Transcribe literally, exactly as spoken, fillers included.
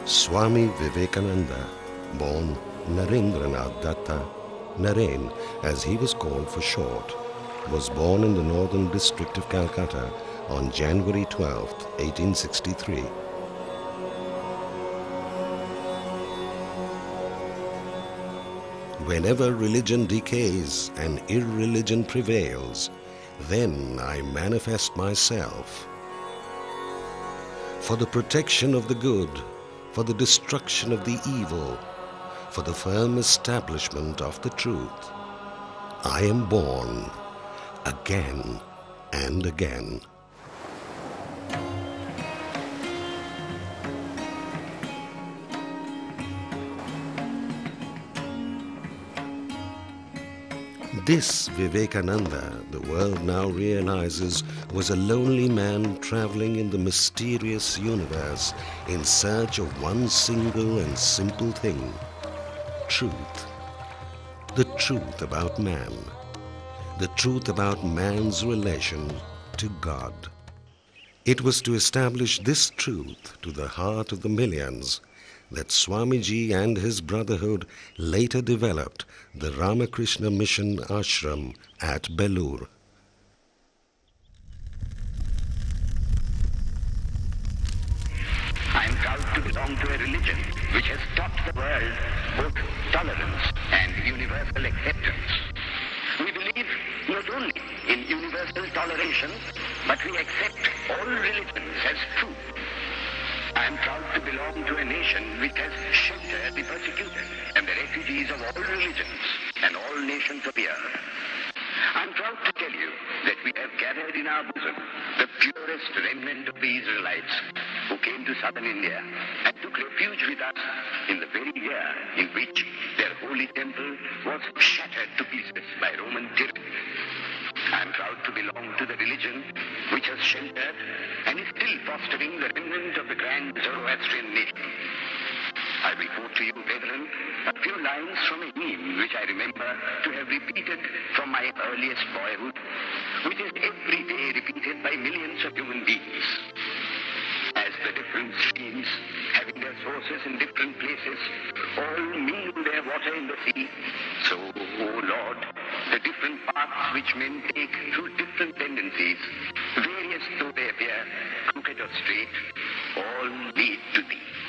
Swami Vivekananda, born Narendranath Datta, Naren as he was called for short, was born in the northern district of Calcutta on January twelfth, eighteen sixty-three. Whenever religion decays and irreligion prevails, then I manifest myself. For the protection of the good, for the destruction of the evil, for the firm establishment of the truth, I am born again and again. This Vivekananda, the world now realizes, was a lonely man traveling in the mysterious universe in search of one single and simple thing: truth. The truth about man. The truth about man's relation to God. It was to establish this truth to the heart of the millions that Swamiji and his brotherhood later developed the Ramakrishna Mission ashram at Belur. I am proud to belong to a religion which has taught the world both tolerance and universal acceptance. We believe not only in universal toleration, but we accept all religions as true. I am proud to belong to a nation which has sheltered the persecuted and the refugees of all religions and all nations of the earth. I am proud to tell you that we have gathered in our bosom the purest remnant of the Israelites who came to southern India and took refuge with us in the very year in which their holy temple was shattered to pieces by Roman tyranny. I am proud to belong to the religion which has sheltered and is still fostering the remnant of the grand Zoroastrian nation. I will quote to you, brethren, a few lines from a hymn which I remember to have repeated from my earliest boyhood, which is every day repeated by millions of human beings. As the different streams, having their sources in different places, all mingle their water in the sea, so, O Lord, the different paths which men take through different tendencies, various though they appear, crooked or straight, all lead to Thee.